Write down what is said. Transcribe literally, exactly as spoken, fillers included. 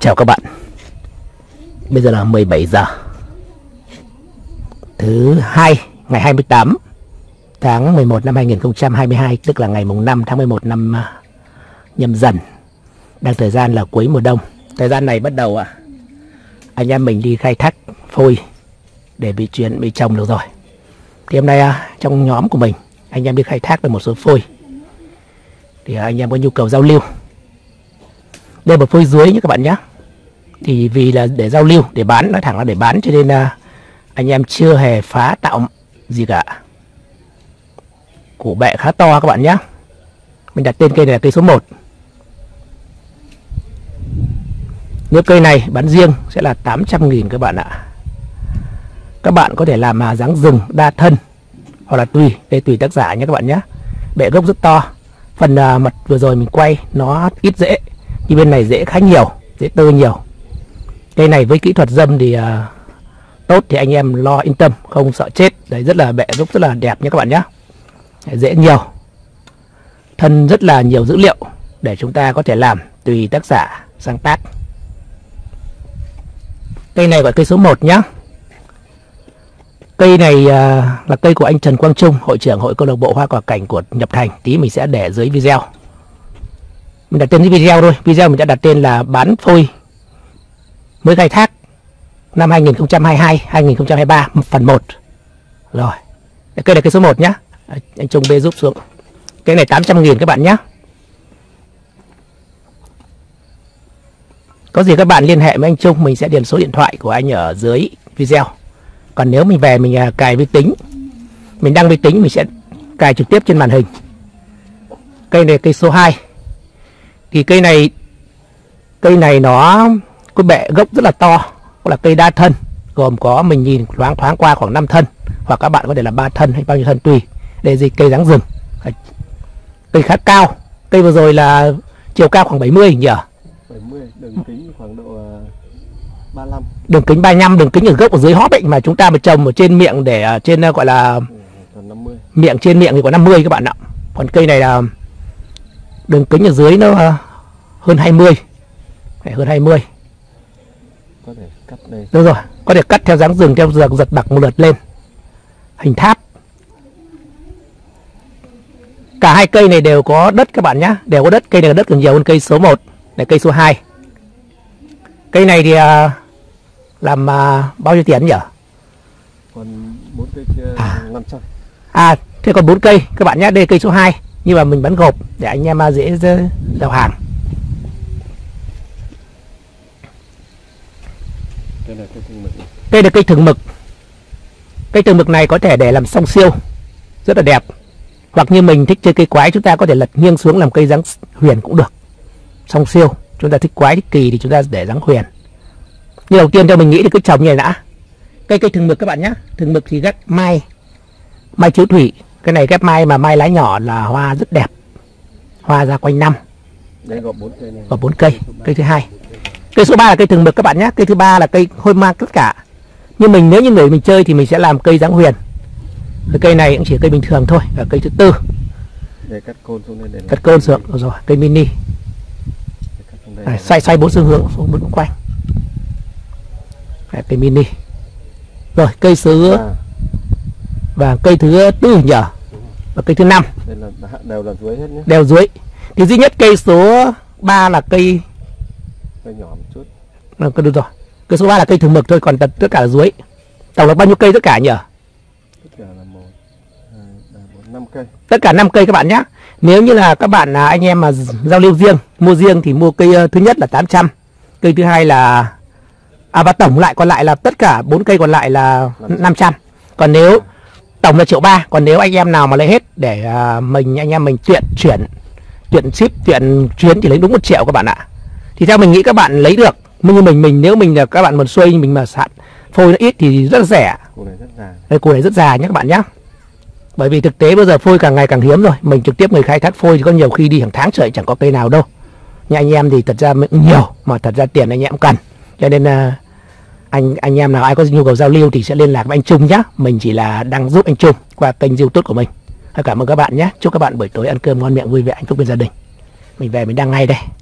Chào các bạn. Bây giờ là mười bảy giờ thứ hai ngày hai mươi tám tháng mười một năm hai nghìn không trăm hai mươi hai, tức là ngày mùng năm tháng mười một năm Nhâm Dần. Đang thời gian là cuối mùa đông. Thời gian này bắt đầu à, anh em mình đi khai thác phôi để bị chuyển bị trồng được rồi. Thì hôm nay à, trong nhóm của mình anh em đi khai thác được một số phôi. Thì à, anh em có nhu cầu giao lưu. Đây là phôi dưới nhé các bạn nhé. Thì vì là để giao lưu, để bán, nói thẳng là để bán, cho nên là anh em chưa hề phá tạo gì cả. Củ bẹ khá to các bạn nhé. Mình đặt tên cây này là cây số một. Nếu cây này bán riêng sẽ là tám trăm nghìn các bạn ạ. Các bạn có thể làm mà dáng rừng đa thân, hoặc là tùy, đây tùy tác giả nhé các bạn nhé. Bẹ gốc rất to. Phần uh, mặt vừa rồi mình quay nó ít rễ, nhưng bên này rễ khá nhiều, rễ tơ nhiều. Cây này với kỹ thuật dâm thì uh, tốt, thì anh em lo yên tâm, không sợ chết. Đấy, rất là bẹ gốc rất là đẹp nhé các bạn nhé. Rễ nhiều, thân rất là nhiều dữ liệu để chúng ta có thể làm tùy tác giả sáng tác. Cây này gọi cây số một nhé. Cây này uh, là cây của anh Trần Quang Trung, hội trưởng hội câu lạc bộ hoa quả cảnh của Nhập Thành. Tí mình sẽ để dưới video. Mình đặt tên dưới video thôi. Video mình đã đặt tên là bán phôi mới khai thác năm hai nghìn không trăm hai mươi hai hai nghìn không trăm hai mươi ba phần một. Rồi. Cây này cây số một nhé. Anh Trung bê giúp xuống. Cây này tám trăm nghìn các bạn nhé. Có gì các bạn liên hệ với anh Trung, mình sẽ điền số điện thoại của anh ở dưới video. Còn nếu mình về mình cài vi tính, mình đăng vi tính, mình sẽ cài trực tiếp trên màn hình. Cây này cây số hai. Thì cây này Cây này nó có bẹ gốc rất là to, là cây đa thân, gồm có mình nhìn thoáng thoáng qua khoảng năm thân, hoặc các bạn có thể là ba thân hay bao nhiêu thân tùy. Đây gì cây dáng rừng. Cây khá cao. Cây vừa rồi là chiều cao khoảng bảy mươi nhỉ? bảy mươi, đường kính khoảng độ ba mươi lăm. Đường kính ba mươi lăm, đường kính ở gốc ở dưới hóp ấy, mà chúng ta mà trồng ở trên miệng để trên gọi là năm mươi. Miệng trên miệng thì có năm mươi các bạn ạ. Còn cây này là đường kính ở dưới nó hơn hai mươi. Hơn hai mươi. Có thể cắt đây. Đúng rồi, có thể cắt theo dáng rừng, theo giật giật bạc một lượt lên. Hình tháp. Cả hai cây này đều có đất các bạn nhé, đều có đất. Cây này có đất còn nhiều hơn cây số một, này cây số hai. Cây này thì uh, làm uh, bao nhiêu tiền nhỉ? Còn bốn cây kia à. năm trăm. À, thế còn bốn cây các bạn nhé, đây là cây số hai, nhưng mà mình bán gộp để anh em uh, dễ giao hàng. Đây là cây thường mực. Đây là cây thường mực. Cây thường mực này có thể để làm song siêu, rất là đẹp. Hoặc như mình thích chơi cây quái, chúng ta có thể lật nghiêng xuống làm cây dáng huyền cũng được. Song siêu. Chúng ta thích quái thích kỳ thì chúng ta để dáng huyền. Nhưng đầu tiên theo mình nghĩ thì cứ trồng như này đã. Cây cây thường mực các bạn nhé. Thường mực thì ghép mai, mai chiếu thủy. Cái này ghép mai mà mai lá nhỏ là hoa rất đẹp. Hoa ra quanh năm. Đây gồm bốn cây này. Gồm bốn cây. Cây thứ hai. Cây số ba là cây thường mực các bạn nhé. Cây thứ ba là cây hôi ma tất cả. Nhưng mình nếu như người mình chơi thì mình sẽ làm cây dáng huyền. Cái cây này cũng chỉ cây bình thường thôi. Và cây thứ tư. Để cắt côn xuống đây để cắt côn xuống rồi, rồi cây mini. Này, xoay xoay bốn phương hướng xuống bốn quanh. Này, cây mini. Rồi cây sứ à. Và cây thứ tư nhỉ? Và cây thứ năm. Đây là đều là dưới hết nhé. Đều dưới. Thì duy nhất cây số ba là cây cây nhỏ một chút. À, được rồi. Cây số ba là cây thường mực thôi, còn tất tất cả là dưới. Tổng là bao nhiêu cây tất cả nhỉ? Tất cả là một, hai, ba, bốn, năm cây. Tất cả năm cây các bạn nhé. Nếu như là các bạn anh em mà giao lưu riêng, mua riêng thì mua cây thứ nhất là tám trăm, cây thứ hai là à và tổng lại còn lại là tất cả bốn cây còn lại là năm trăm. Còn nếu tổng là triệu ba, còn nếu anh em nào mà lấy hết để uh, mình anh em mình chuyện chuyển chuyện ship chuyện chuyến thì lấy đúng một triệu các bạn ạ. Thì theo mình nghĩ các bạn lấy được. Như mình mình nếu mình là các bạn một xuôi mình mà sạn phôi nó ít thì rất là rẻ. Củ này rất già. Đây, củ này rất già nhé các bạn nhé. Bởi vì thực tế bây giờ phôi càng ngày càng hiếm rồi. Mình trực tiếp người khai thác phôi thì có nhiều khi đi hàng tháng trời chẳng có cây nào đâu. Nhưng anh em thì thật ra cũng nhiều, mà thật ra tiền anh em cũng cần. Cho nên uh, anh anh em nào ai có nhu cầu giao lưu thì sẽ liên lạc với anh Trung nhé. Mình chỉ là đang giúp anh Trung qua kênh YouTube của mình. Cảm ơn các bạn nhé. Chúc các bạn buổi tối ăn cơm ngon miệng vui vẻ, hạnh phúc bên gia đình. Mình về mình đang ngay đây.